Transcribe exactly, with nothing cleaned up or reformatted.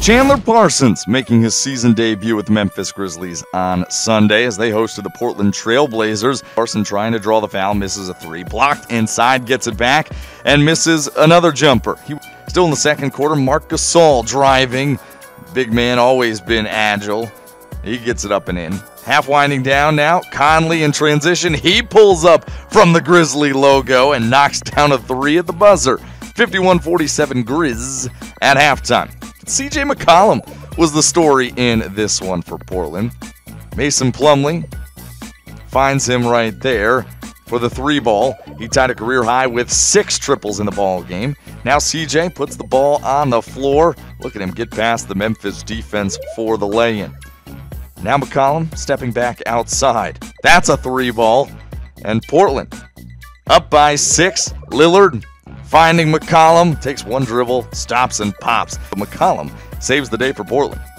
Chandler Parsons making his season debut with the Memphis Grizzlies on Sunday as they hosted the Portland Trail Blazers. Parsons trying to draw the foul, misses a three, blocked inside, gets it back, and misses another jumper. He, still in the second quarter, Marc Gasol driving. Big man, always been agile. He gets it up and in. Half winding down now, Conley in transition. He pulls up from the Grizzly logo and knocks down a three at the buzzer. fifty-one forty-seven Grizz at halftime. C J McCollum was the story in this one for Portland. Mason Plumlee finds him right there for the three ball. He tied a career high with six triples in the ball game. Now C J puts the ball on the floor. Look at him get past the Memphis defense for the lay-in. Now McCollum stepping back outside. That's a three ball. And Portland up by six. Lillard finding McCollum, takes one dribble, stops and pops. But McCollum saves the day for Portland.